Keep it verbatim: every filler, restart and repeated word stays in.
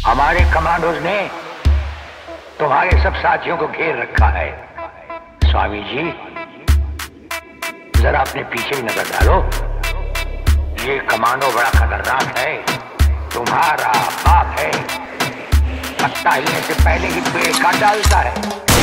हमारे कमांडोज ने तुम्हारे सब साथियों को घेर रखा है। स्वामी जी, जरा अपने पीछे भी नजर डालो। ये कमांडो बड़ा खतरनाक है। तुम्हारा बाप है, पत्ता हिलने से पहले ही पेड़ काट डालता है।